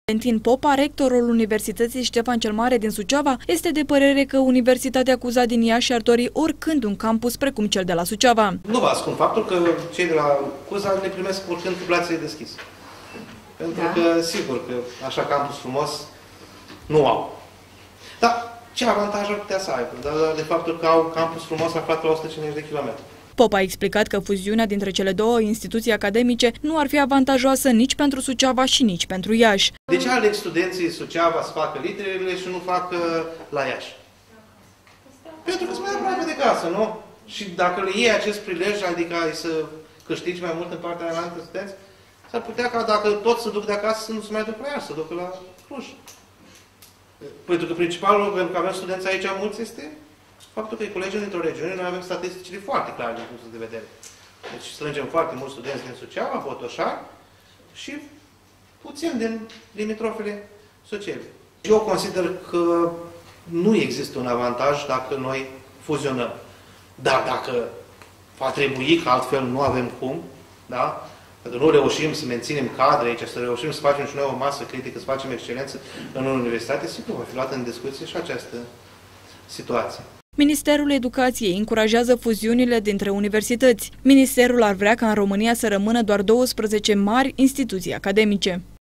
Valentin Popa, rectorul Universității Ștefan cel Mare din Suceava, este de părere că Universitatea CUZA din Iași ar dori oricând un campus precum cel de la Suceava. Nu vă ascund faptul că cei de la CUZA le primesc oricând cu brațele deschise. Pentru că, sigur, că așa campus frumos nu au. Dar ce avantaj ar putea să aibă? De faptul că au campus frumos aflat la 150 de kilometri. Popa a explicat că fuziunea dintre cele două instituții academice nu ar fi avantajoasă nici pentru Suceava și nici pentru Iași. De ce aleg studenții Suceava să facă literele și nu fac la Iași? Pentru că sunt mai aproape de casă, nu? Și dacă le iei acest prilej, adică să câștigi mai mult în partea de altă studenți, s-ar putea ca dacă toți se duc de acasă să nu se mai duc la Iași, să ducă la Cluj. Pentru că principalul, pentru că avem studenți aici mulți, este faptul că îi culegem dintr-o regiune, noi avem statisticile foarte clare din punctul de vedere. Deci strângem foarte mulți studenți din Suceava, Botoșani și puțin din limitrofele Suceavei. Eu consider că nu există un avantaj dacă noi fuzionăm. Dar dacă va trebui, că altfel nu avem cum, da? Dacă nu reușim să menținem cadre aici, să reușim să facem și noi o masă critică, să facem excelență în universitate, sigur va fi luată în discuție și această situație. Ministerul Educației încurajează fuziunile dintre universități. Ministerul ar vrea ca în România să rămână doar 12 mari instituții academice.